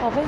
صافي.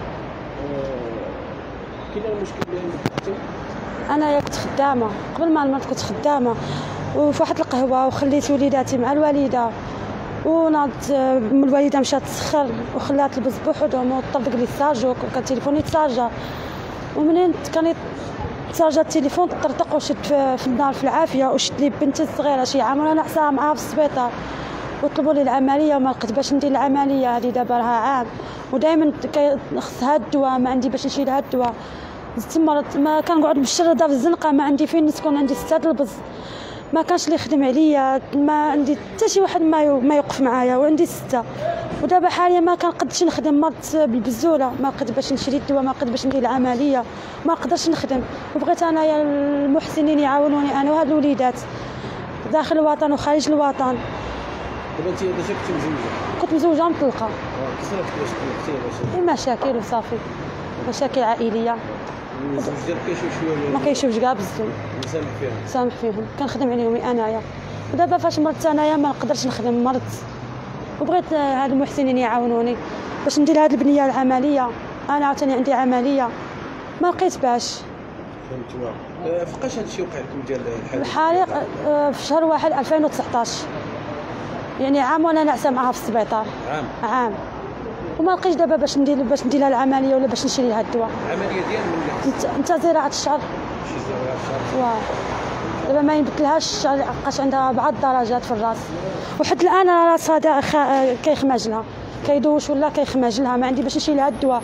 كاين المشكل اللي عندك؟ انا كنت خدامه قبل ما المرض، كنت خدامه وفي واحد القهوه وخليت وليداتي مع الوالده، وناضت الوالده مشات تسخر وخلات البز بوحدهم وطلق لي الساجو، كان تليفوني يتسارجا، ومنين كان يتسارجا التليفون طرطق وشد في النار في العافيه، وشد لي بنتي الصغيره شي عام وانا نعساها معاها في السبيطار، وطلبوا لي العمليه وما لقيت باش ندير العمليه. هذه دابا راها عام ودائما خصها الدواء، ما عندي باش نشيل هاد الدواء. تما ما كنقعد بالشرده في الزنقه، ما عندي فين نسكن، عندي 6 البز، ما كانش اللي يخدم عليا، ما عندي حتى شي واحد ما يوقف معايا، وعندي 6. ودابا حاليا ما كنقدش نخدم، مرضت بالبزوله، ما قد باش نشري الدواء، ما قد باش ندير العمليه، ما نقدرش نخدم. وبغيت انايا المحسنين يعاونوني انا وهاد الوليدات داخل الوطن وخارج الوطن. دابا انت كنتي مزوجه؟ كنت مزوجه مطلقه. كيفاش باش طلقتي؟ مشاكل وصافي، مشاكل عائليه. الزوج ديالك كيشوف شويه؟ ما كيشوفش كاع بزاف. سامح فيهم، كنخدم عليهم انايا. ودابا فاش مرضت انايا ما نقدرش نخدم، مرضت وبغيت هاد المحسنين يعاونوني باش ندير هاد البنيه العمليه. انا عاوتاني عندي عمليه ما لقيت باش. فهمت. فوقاش هادشي وقع لكم ديال الحريق؟ في شهر 1 2019، يعني عام وانا نعسه معاها في السبيطار. عام وما لقيتش دابا باش ندير لها العمليه ولا باش نشري لها الدواء. العمليه ديال من انت زراعه الشعر. شي زراعه الشعر. دابا ما يبدلهاش الشعر، لحقاش عندها بعض الدرجات في الراس، وحتى الان راسها كيخمج لها، كيدوش ولا كيخمج لها، ما عندي باش نشري لها الدواء.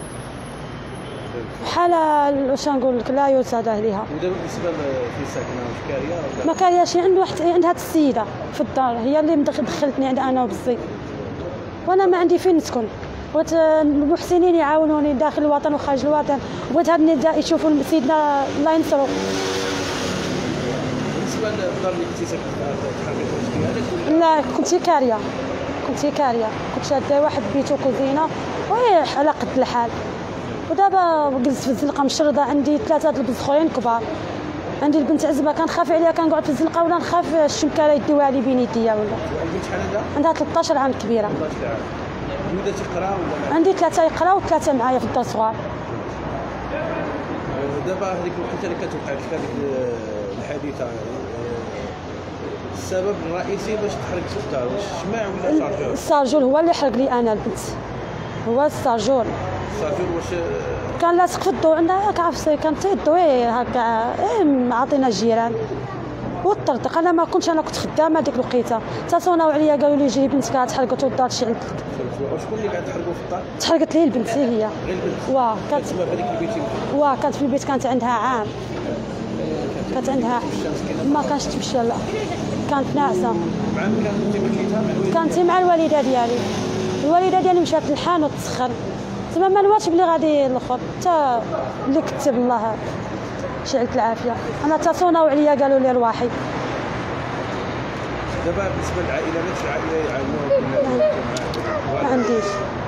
حاله واش نقول لك لا يساعد عليها. ودابا بالنسبه في ساكنه في كاريه ولا ما كارياش؟ عندها السيده في الدار، هي اللي دخلتني عندها انا وبزي، وانا ما عندي فين نسكن. بغيت المحسنين يعاونوني داخل الوطن وخارج الوطن، وبغيت هاد النداء يشوفوا سيدنا الله ينصرو. بالنسبه للدار اللي كنتي ساكنه فيها هذاك ولا لا، كنت كاريه، كنت شاده واحد بيت وكوزينه وهي على قد الحال. ودابا جلست في الزنقه مشرده، عندي 3 البز اخرين كبار، عندي البنت عزبه كنخاف عليها، كنقعد في الزنقه ولا نخاف الشمكاره يديوها لي بين يديا. ولا البنت شحال عندها 13 عام كبيره. 13 عام. ولادها تيقراو ولا؟ عندي 3 يقراو و3 معايا في الدار صغار. دابا هذيك الوقيته اللي كتوقع لك هذيك الحادثه، السبب الرئيسي باش تحرقت الدار واش الشماع ولا الشارجور؟ الشارجور هو اللي حرق لي انا البنت، هو الشارجور. واش كان لاصق في الضوء عندها، كعرفتي كان تيضوي هكا، عطينا الجيران والطرطق. انا ما كنتش، انا كنت خدامه ديك الوقيته، اتصلوا عليا قالوا لي جيري بنتك تحرقت والدار شعلت. وشكون اللي قاعد تحرقوا في الدار؟ تحرقت لي البنت هي. غير البنت؟ كانت تما في هذيك البيت؟ كانت في البيت، كانت عندها عام، كانت عندها، ما كانش تمشي، لا كانت ناعسه. مع من كانت مع الوالده ديالي. الوالده ديالي مشات للحان وتسخر، تما ما نواتش بلي غادي الاخر، حتى اللي كتب الله شعلت العافيه. انا اتصلوا عليا قالوا لي رواحي. دابا بالنسبه للعائله، نفس العائله يعاونوك؟ ما عنديش.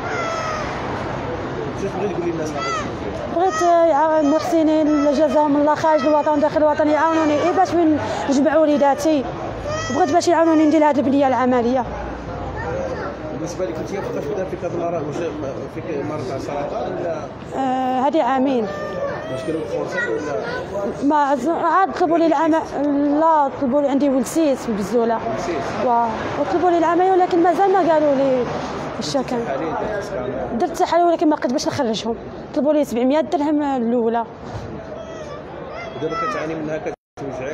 شنو تبغي تقولي للناس؟ بغيت المحسنين جزاهم الله خارج الوطن وداخل الوطن يعاونوني باش نجمع وليداتي، وبغيت باش يعاونوني ندير هذه البنيه العمليه. بالنسبه لك انت فوقاش بدا فيك هذا المرض؟ واش فيك مرض تاع السرطان ولا؟ هذه عامين. واش كانوا فرصه ولا؟ ما عاد طلبوا لي العمل، لا طلبوا لي، عندي ولسيس في البزوله وطلبوا لي العمليه، ولكن مازال ما قالوا لي واش كان. درت تحاليل ولكن ما قدرت باش نخرجهم، طلبوا لي 700 درهم الاولى. دابا كتعاني منها، كتوجعك؟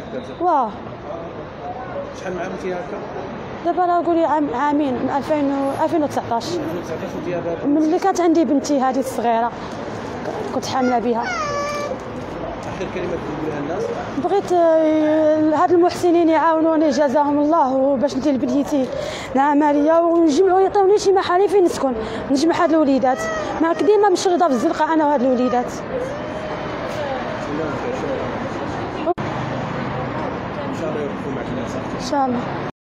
شحال من عام انت هكا؟ دابا راه قولي عامين، من 2019 من اللي كانت عندي بنتي هذه الصغيره، كنت حامله بها. اخر كلمه تقولها للناس؟ بغيت هاد المحسنين يعاونوني جزاهم الله باش ندير لبنيتي العمليه، ونجمعوا يعطيوني شي محل فين نسكن، نجمع هاد الوليدات، ما ديما مشرده في الزنقه انا وهاد الوليدات. ان شاء الله يوقفوا معك الناس. ان شاء الله.